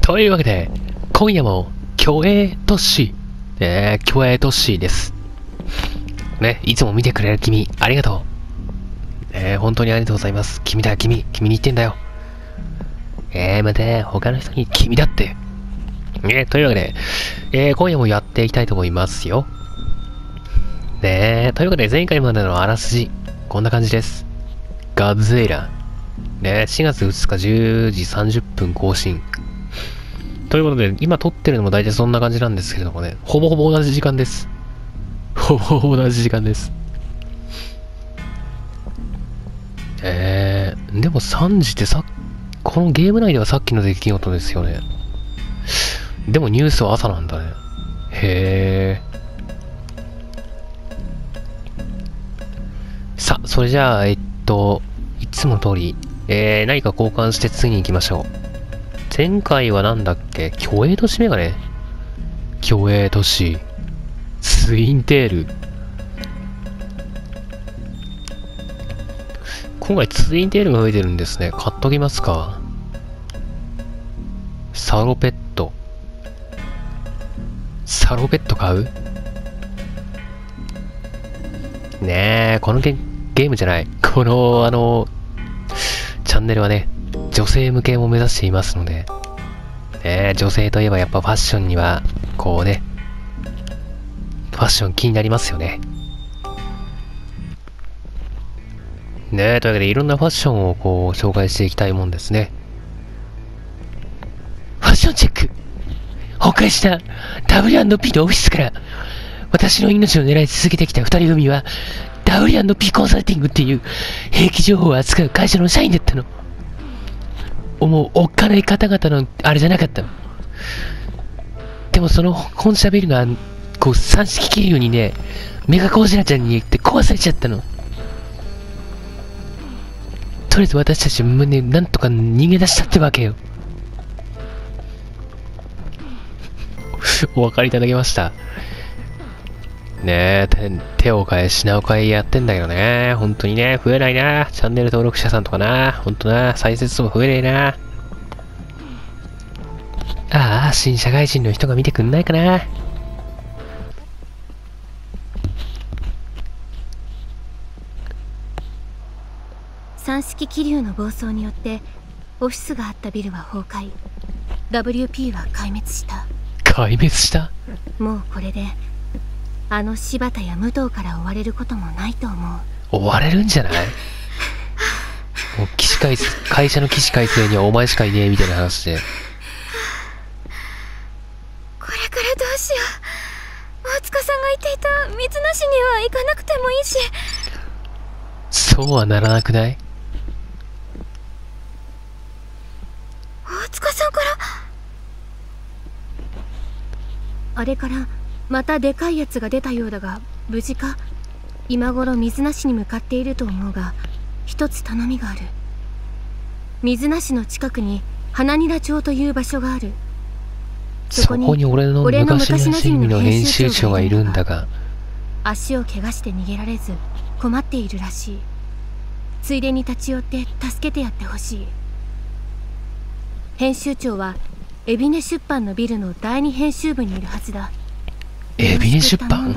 というわけで、今夜も、競泳都市、競泳都市です。ね、いつも見てくれる君、ありがとう。本当にありがとうございます。君だよ、君に言ってんだよ。また、他の人に君だって。というわけで、今夜もやっていきたいと思いますよ。というわけで、前回までのあらすじ、こんな感じです。ガズエラ。4月2日10時30分更新。ということで、今撮ってるのも大体そんな感じなんですけれどもね、ほぼほぼ同じ時間です。ほぼほぼ同じ時間です。でも3時ってこのゲーム内ではさっきの出来事ですよね。でもニュースは朝なんだね。へー。さあ、それじゃあ、いつもの通り、何か交換して次に行きましょう。前回はなんだっけ、競泳都市メガネ、競泳都市ツインテール。今回ツインテールが増えてるんですね。買っときますか。サロペット買うこのゲームじゃない、このチャンネルはね、女性向けも目指していますので、女性といえばやっぱファッションにはこうね、ファッション気になりますよね。というわけでいろんなファッションをこう紹介していきたいもんですね。ファッションチェック。崩壊した W&P のオフィスから私の命を狙い続けてきた二人組は W&P コンサルティングっていう兵器情報を扱う会社の社員だったの。もうおっかない方々のあれじゃなかったの。でもその本社ビルがこう三式気流にね、メガコージラちゃんに言って壊されちゃったの。とりあえず私たちもね、なんとか逃げ出したってわけよ。お分かりいただけました。手を変え品を変えやってんだけどね、本当にね、増えないな。チャンネル登録者さんとかな、本当な、再生数も増えねえな。ああ、新社会人の人が見てくんないかな。 三式気流の暴走によってオフィスがあったビルは崩壊、 WP は壊滅した。 壊滅した？ もうこれであの柴田や武藤から追われることもないと思う。 追われるんじゃない？もう会社の起死回生にはお前しかいねえみたいな話で、 これからどうしよう。大塚さんが言っていた水無しには行かなくてもいいし。 そうはならなくない？ 大塚さんからあれからまたでかいやつが出たようだが無事か。今頃水無しに向かっていると思うが、一つ頼みがある。水無しの近くに花ニラ町という場所がある。 そこに俺の昔の趣味の編集長がいるんだが、 足を怪我して逃げられず困っているらしい。ついでに立ち寄って助けてやってほしい。編集長は海老根出版のビルの第二編集部にいるはずだ。 海老根出版？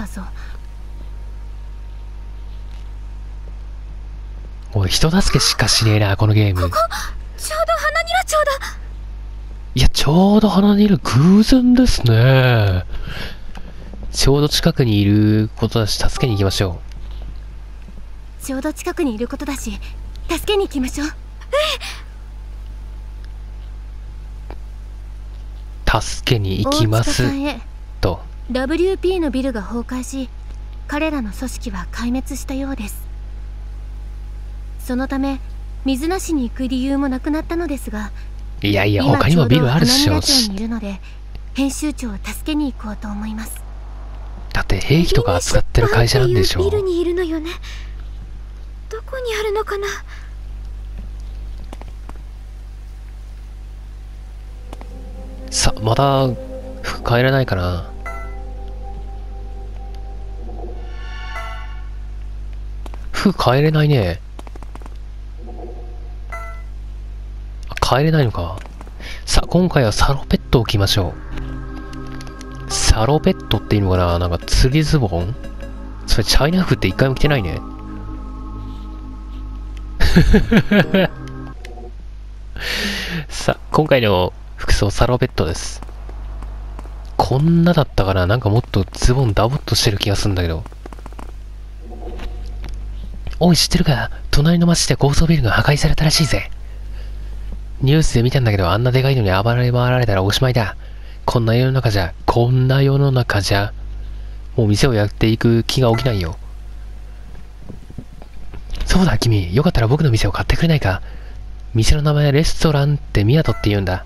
おい、人助けしかしねえな、このゲーム。 ここちょうど花ニラ町だ。 いや、ちょうど花ニラ偶然ですね。ちょうど近くにいることだし、助けに行きましょう。ちょうど近くにいることだし、助けに行きましょう。 助けに行きますと。 WP のビルが崩壊し、彼らの組織は壊滅したようです。そのため水無しに行く理由もなくなったのですが、 いやいや、他にもビルあるっしょ。 今ちょうど花ニラ町にいるので編集長を助けに行こうと思います。 だって兵器とか扱ってる会社なんでしょ。 ビルにいるのよね。どこにあるのかな。 さ、まだ服変えれないかな。服変えれないね。変えれないのか。 さあ、今回はサロペットを着ましょう。サロペットっていうのかな、なんか釣りズボン？それチャイナ服って一回も着てないね。さあ、今回の服装サロペットです。こんなだったかな、なんかもっとズボンダボっとしてる気がするんだけど。おい、知ってるか？隣の町で高層ビルが破壊されたらしいぜ。ニュースで見たんだけど、あんなでかいのに暴れ回られたらおしまいだ。こんな世の中じゃ、もう店をやっていく気が起きないよ。そうだ、君。よかったら僕の店を買ってくれないか？店の名前はレストランってミヤトって言うんだ。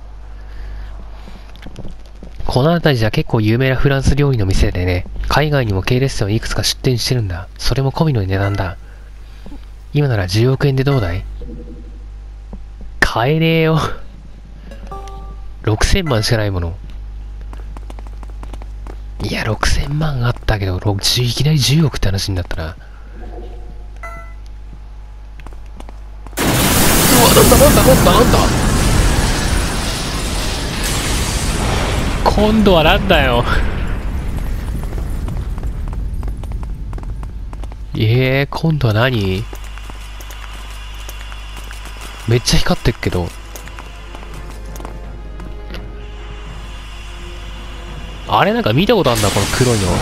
この辺りじゃ結構有名なフランス料理の店でね、海外にも系列店をいくつか出店してるんだ。それも込みの値段だ。今なら10億円でどうだい？買えねえよ。6000万しかないもの。いや、6000万あったけど、いきなり10億って話になったな。うわ、なんだ今度はなんだよ。今度は何？めっちゃ光ってっけど。あれなんか見たことあんだ、この黒いの。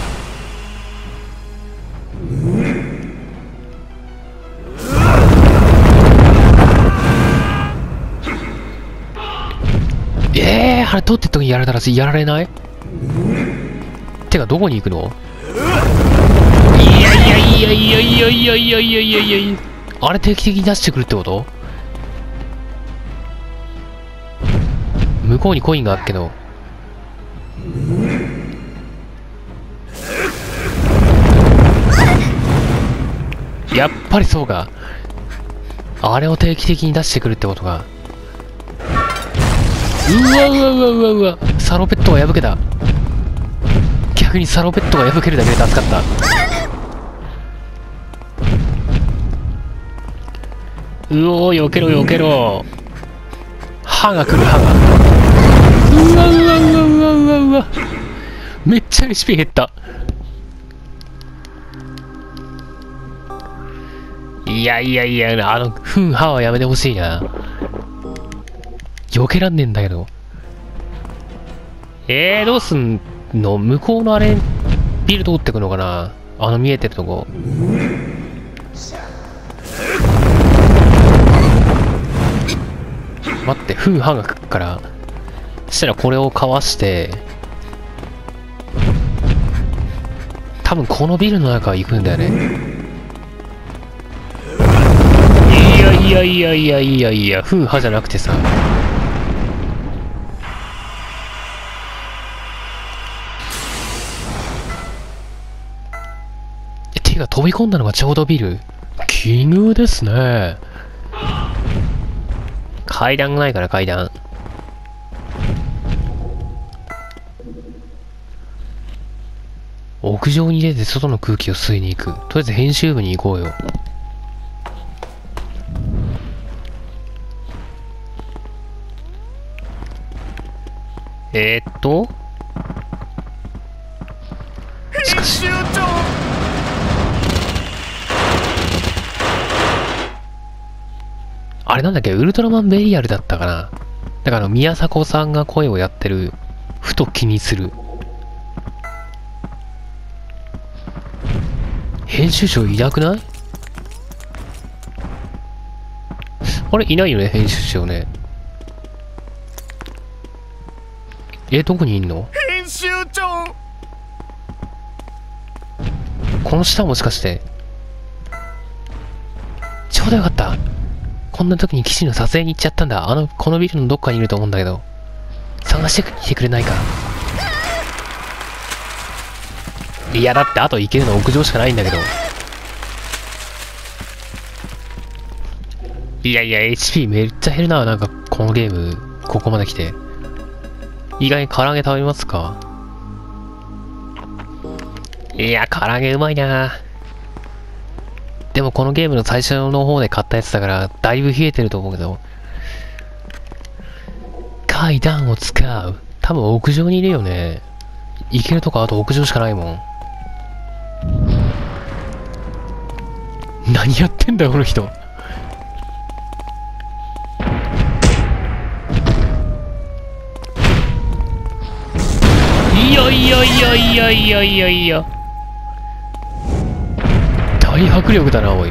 あれ取ってっ時にやられたらやられない？てかどこに行くの？いや、あれ定期的に出してくるってこと？向こうにコインがあるけど。やっぱりそうか。あれを定期的に出してくるってことか。うわ。サロペットが破けた。逆にサロペットが破けるだけで助かった。避けろ。歯が来る、歯が。うわ。めっちゃ HP 減った。いや、歯はやめてほしいな。避けらんねえんだけど。どうすんの？向こうのあれ、ビル通ってくのかな？見えてるとこ。待って、歯が来っから。そしたらこれをかわして、多分このビルの中行くんだよね。いや、歯じゃなくてさ。手が飛び込んだのがちょうどビル。奇遇ですね。階段がないから、階段。屋上に出て外の空気を吸いに行く。とりあえず編集部に行こうよ。しかし。あれなんだっけ、ウルトラマンベリアルだったかな。だから宮迫さんが声をやってる、ふと気にする。編集長いなくない？あれいないよね、編集長ね。どこにいんの？ 編集長！ この下もしかして。ちょうどよかった。こんな時に騎士の撮影に行っちゃったんだ。このビルのどっかにいると思うんだけど。探してきてくれないか。いや、だってあと行けるの屋上しかないんだけど。いや、HP めっちゃ減るな。なんか、このゲーム、ここまで来て。意外に唐揚げ食べますか？いや、唐揚げうまいな。でもこのゲームの最初の方で買ったやつだから、だいぶ冷えてると思うけど。唐階段を使う。多分屋上にいるよね。行けるとこあと屋上しかないもん。何やってんだよこの人。いやいやいやいやいやいやいや、大迫力だなおい。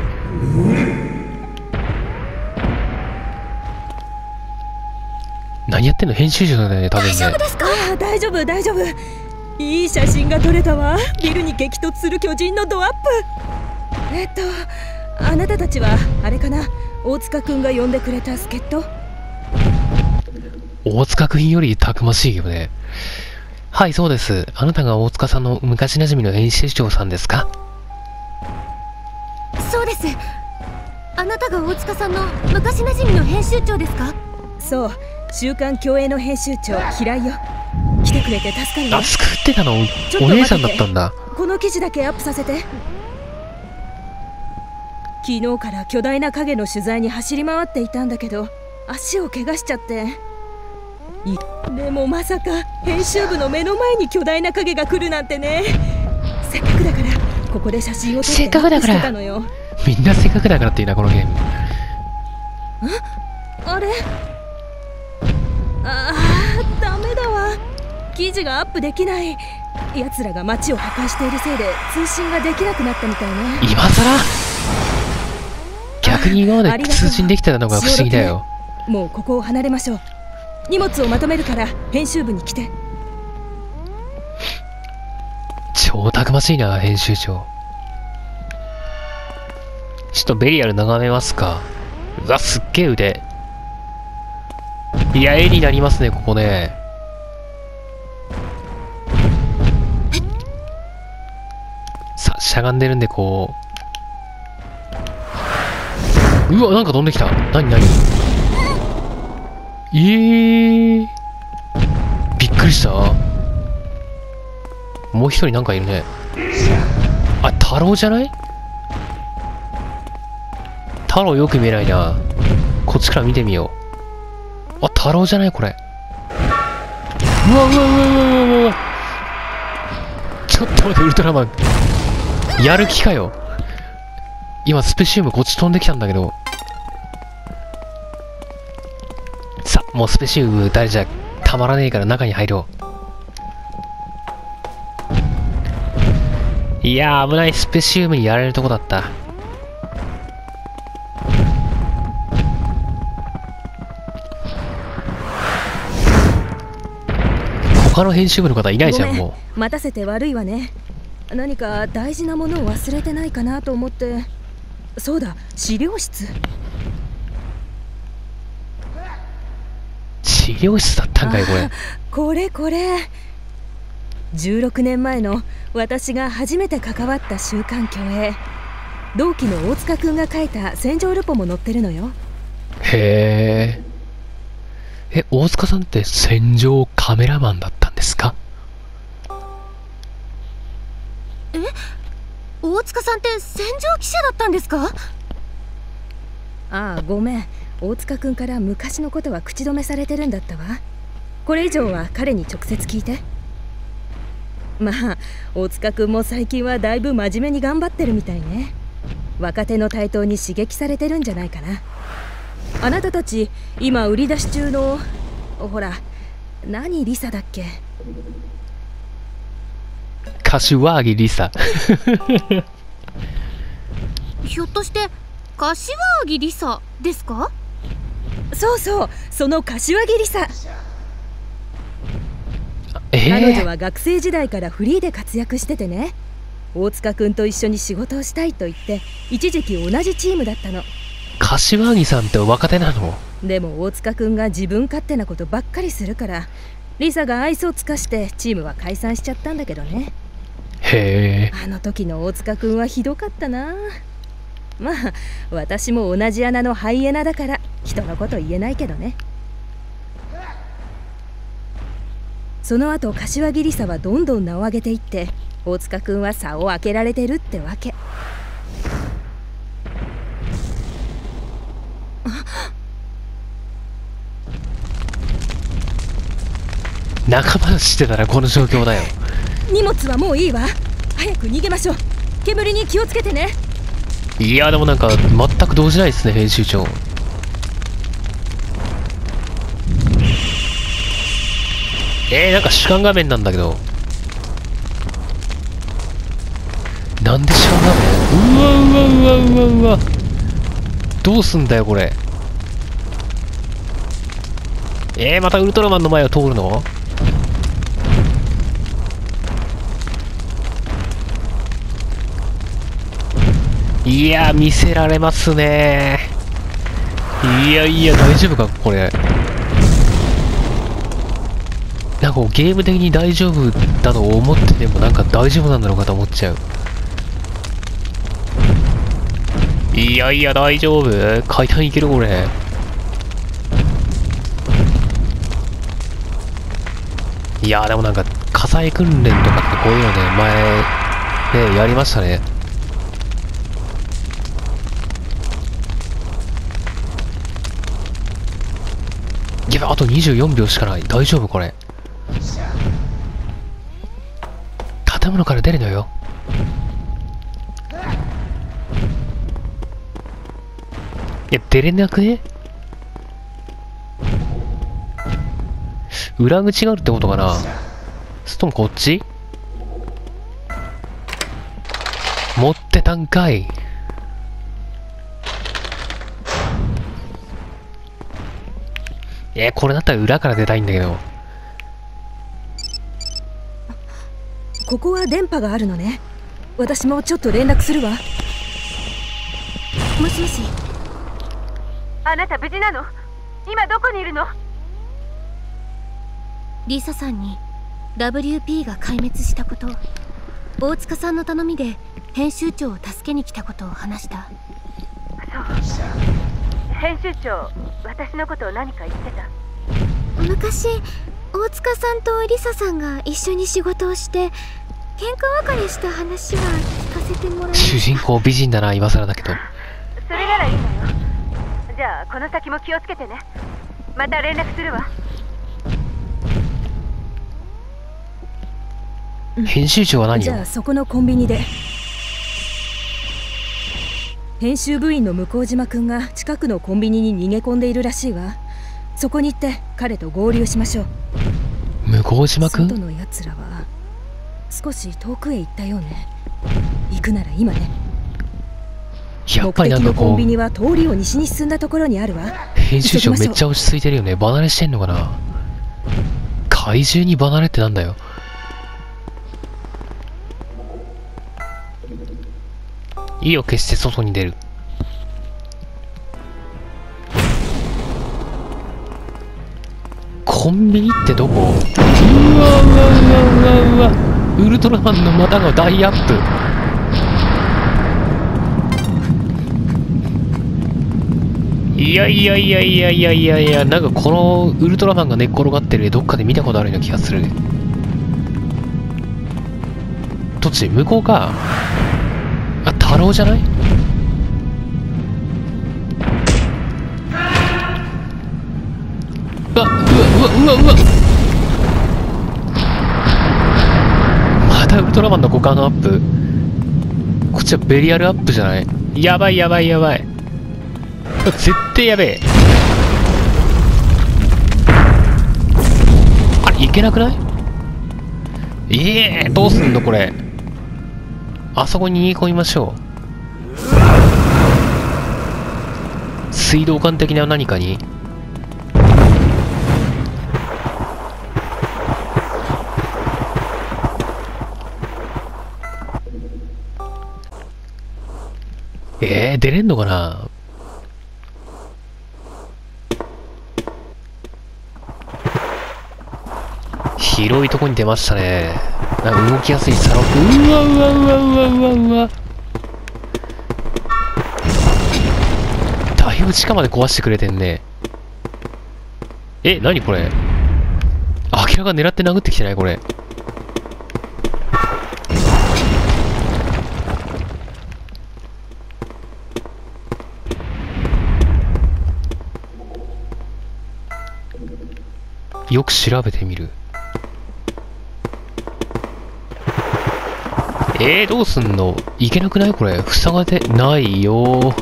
何やってんの、編集長だよね多分ね。 大丈夫ですか？ ああ、大丈夫大丈夫。いい写真が撮れたわ。ビルに激突する巨人のドアップ。あなたたちはあれかな、大塚くんが呼んでくれた助っ人？ 大塚くんよりたくましいよね。はい、そうです。あなたが大塚さんの昔馴染みの編集長さんですか？ そうです。あなたが大塚さんの昔馴染みの編集長ですか？ そう、週刊競泳の編集長平井よ。来てくれて助かるよ。 あ、作ってたのちょっとお姉さんだったんだ。 この記事だけアップさせて。昨日から巨大な影の取材に走り回っていたんだけど、足を怪我しちゃって。でもまさか編集部の目の前に巨大な影が来るなんてね。せっかくだからここで写真を撮ってアップしてたのよ。 みんなせっかくだからっていうなこのゲーム。 あれ、ダメだわ。記事がアップできない。奴らが街を破壊しているせいで通信ができなくなったみたいね。 今さら逆に今まで通信できてたのが不思議だよ。 もうここを離れましょう。荷物をまとめるから編集部に来て。 超たくましいな編集長。ちょっとベリアル眺めますか。うわ、すっげえ腕。いや、絵になりますねここね。さ、しゃがんでるんでこう。うわ、なんか飛んできた。なになに。びっくりした。もう一人なんかいるね。あ、太郎じゃない？太郎よく見えないな。こっちから見てみよう。あ、太郎じゃないこれ。うわうわうわうわうわうわ。ちょっと待って、ウルトラマンやる気かよ。今スペシウムこっち飛んできたんだけど。さ、もうスペシウム誰じゃたまらねえから中に入ろう。いやー、危ない。スペシウムにやられるとこだった。他の編集部の方いないじゃん。もう待たせて悪いわね。何か大事なものを忘れてないかなと思って。そうだ、資料室。 資料室だったんかいこれ。 これ16年前の私が初めて関わった週刊競泳。同期の大塚くんが書いた戦場ルポも載ってるのよ。 へえ。大塚さんって戦場カメラマンだったんですか？ 大塚さんって戦場記者だったんですか？ ああ、ごめん。大塚くんから昔のことは口止めされてるんだったわ。これ以上は彼に直接聞いて。まあ、大塚くんも最近はだいぶ真面目に頑張ってるみたいね。若手の台頭に刺激されてるんじゃないかな。あなたたち今売り出し中のほら、何リサだっけ？ 柏木リサ。 ひょっとして柏木リサですか？ そうそう、その柏木リサ。彼女は学生時代からフリーで活躍しててね。大塚くんと一緒に仕事をしたいと言って一時期同じチームだったの。 柏木さんって若手なの？ でも大塚くんが自分勝手なことばっかりするからリサが愛想を尽かしてチームは解散しちゃったんだけどね。 へえ。 あの時の大塚くんはひどかったな。まあ私も同じ穴のハイエナだから人のこと言えないけどね。その後柏木リサはどんどん名を上げていって大塚くんは差を開けられてるってわけ。 仲間してたらこの状況だよ。 荷物はもういいわ。早く逃げましょう。煙に気をつけてね。 いやでもなんか全く動じないですね、編集長。なんか主観画面なんだけど。なんで主観画面？うわうわうわうわうわ。どうすんだよこれ。またウルトラマンの前を通るの？いや見せられますね。いやいや大丈夫かこれ。なんかゲーム的に大丈夫だと思っててもなんか大丈夫なんだろうかと思っちゃう。いやいや大丈夫？階段いけるこれ。いやでもなんか火災訓練とかってこういうのね前ねやりましたね。いやあと24秒しかない。大丈夫これ。建物から出るのよ。いや出れなくね？裏口があるってことかな。それともこっち持ってたんかい。これだったら裏から出たいんだけど。 ここは電波があるのね。私もちょっと連絡するわ。 もしもし。 あなた無事なの？今どこにいるの？ リサさんに WP が壊滅したこと、大塚さんの頼みで編集長を助けに来たことを話した。 そう。編集長、私のことを何か言ってた？ 昔大塚さんとリサさんが一緒に仕事をして喧嘩別れした話は聞かせてもらいました。 主人公美人だな今更だけど。 それならいいのよ。じゃあこの先も気をつけてね。また連絡するわ。 編集長は何を？ じゃあそこのコンビニで。編集部員の向島くんが近くのコンビニに逃げ込んでいるらしいわ。そこに行って彼と合流しましょう。 向島くん？ 外のやつらは少し遠くへ行ったようね。行くなら今ね。 やっぱりなんか目的のコこンビニは通りを西に進んだところにあるわ。 編集長めっちゃ落ち着いてるよね。離れしてんのかな。怪獣に離れってなんだよ。意を決して外に出る。コンビニってどこ？うわうわうわうわうわ。ウルトラマンの股が大アップ。いやいやいやいやいやいやいや、なんかこのウルトラマンが寝っ転がってる絵どっかで見たことあるような気がする。どっち？向こうか。あ、太郎じゃない？うわうわうわうわうわ。またウルトラマンの五感アップ。こっちはベリアルアップじゃない？やばいやばいやばい。絶対やべえ。あれいけなくない？どうすんのこれ。あそこに逃げ込みましょう。水道管的な何かに。出れんのかな。広いとこに出ましたね。なんか動きやすいサロップ。うわうわうわうわうわうわ。だいぶ地下まで壊してくれてんね。何これ。明らか狙って殴ってきてないこれ。よく調べてみる。 どうすんの？いけなくない？これ塞がってないよ。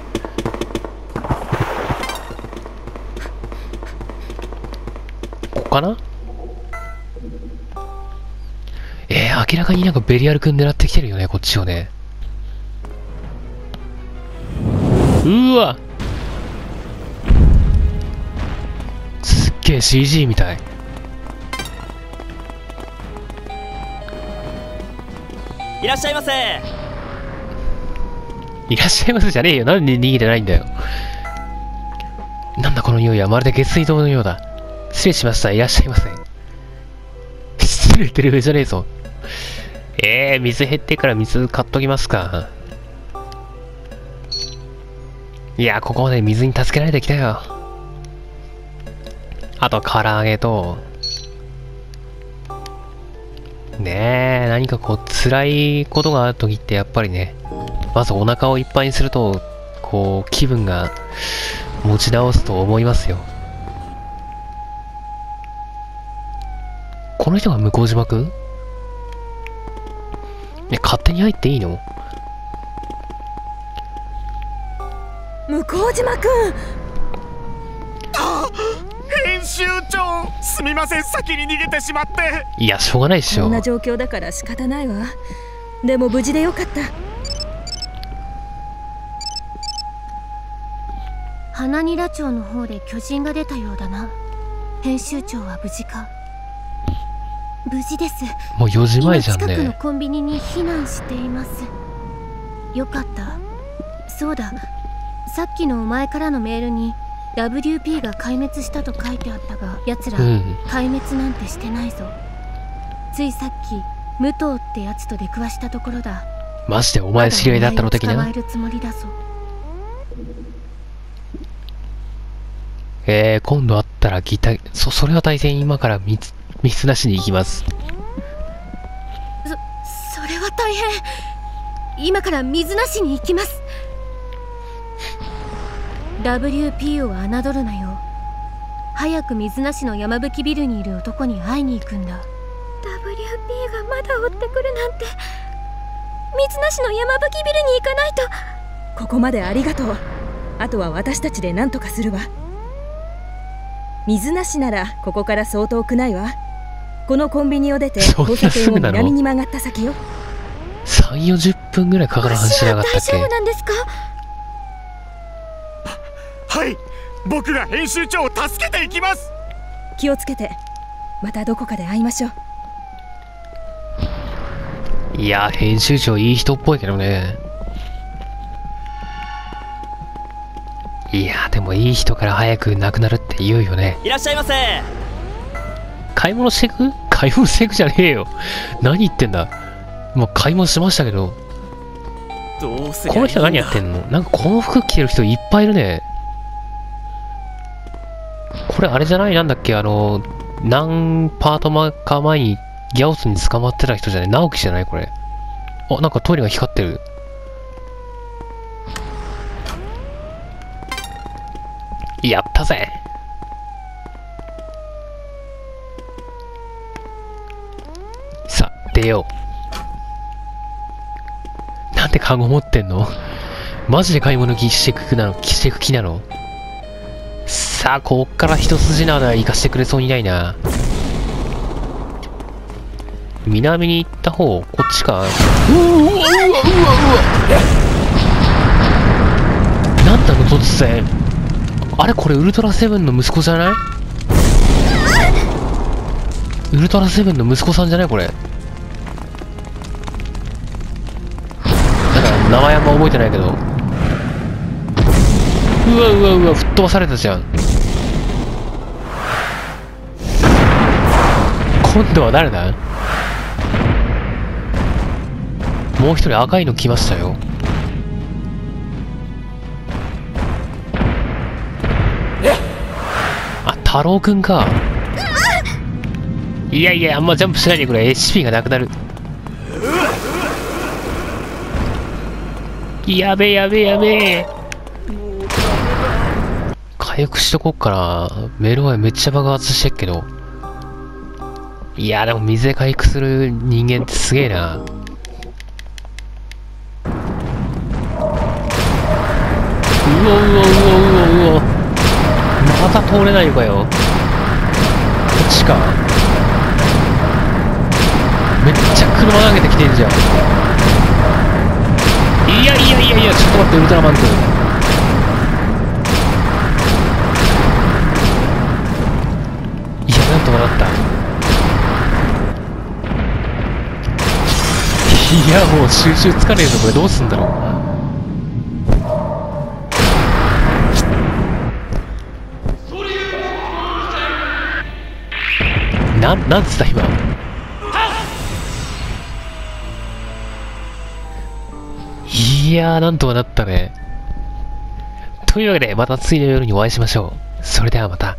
ここかな？明らかになんかベリアル君狙ってきてるよね、こっちをね。うわ、すっげえ CG みたい。 いらっしゃいませ。 いらっしゃいませじゃねえよ。なんで逃げてないんだよ。なんだこの匂いは、まるで下水道のようだ。失礼しました。いらっしゃいませ。失礼ってレベルじゃねえぞ。水減ってから水買っときますか。いや、ここまで水に助けられてきたよ。あと、唐揚げと、ねえ、何かこう、辛いことがあるときってやっぱりね、まずお腹をいっぱいにすると、こう、気分が持ち直すと思いますよ。この人が向島くん？勝手に入っていいの？ 向島くん。 編集長、すみません、先に逃げてしまって。 いや、しょうがないっしょ。 こんな状況だから仕方ないわ。でも無事でよかった。 花ニラ町の方で巨人が出たようだな。編集長は無事か？無事です。 もう4時前じゃんね。 今近くのコンビニに避難しています。よかった。そうだ、さっきのお前からのメールに WP が壊滅したと書いてあったが、奴ら、壊滅なんてしてないぞ。ついさっき武藤ってやつと出くわしたところだ。 マジでお前知り合いだったの的な。 捕まえるつもりだぞ。 今度会ったらそれは大変今から水なしに行きます。 それは大変。今から水なしに行きます。WP を侮るなよ。早く水なしの山吹ビルにいる男に会いに行くんだ。WP がまだ追ってくるなんて。水なしの山吹ビルに行かないと。 ここまでありがとう。あとは私たちで何とかするわ。水なしならここからそう遠くないわ。このコンビニを出て交差点を南に曲がった先よ。 3、40分ぐらいかかる話じゃなかったっけ？ 大丈夫なんですか？ はい、僕が編集長を助けていきます。 気をつけて。またどこかで会いましょう。 いや、編集長いい人っぽいけどね。いや、でもいい人から早く亡くなるって言うよね。 いらっしゃいませ。 買い物してく？買い物してくじゃねえよ。何言ってんだ。もう買い物しましたけど。 どうせこの人何やってんの？なんかこの服着てる人いっぱいいるね。これあれじゃない？なんだっけ、何パートか前にギャオスに捕まってた人じゃない？直樹じゃないこれ。あ、なんかトイレが光ってる。やったぜ。さあ、出よう。なんでカゴ持ってんの？マジで買い物してく気なの？さあ、こっから一筋縄では行かしてくれそうにないな。南に行った方、こっちか。なんだの突然。あれこれウルトラセブンの息子じゃない？ウルトラセブンの息子さんじゃないこれ。なんか名前あんま覚えてないけど。うわうわうわ、吹っ飛ばされたじゃん。今度は誰だ？もう一人赤いの来ましたよ。あ、太郎くんか。いやいや、あんまジャンプしないでくれ。HP がなくなる。やべえやべえやべえ。回復しとこっかな。メロンはめっちゃ爆発してっけど。いやでも水で回復する人間ってすげえな。 おうお。また通れないのかよ。こっちか。めっちゃ車投げてきてんじゃん。いや、ちょっと待って、ウルトラマン君。いや、なんとかなった。いや、もう収集つかねえぞ、これどうすんだろう。なんつった今。いやー、なんとかなったね。というわけで、また次の夜にお会いしましょう。それではまた。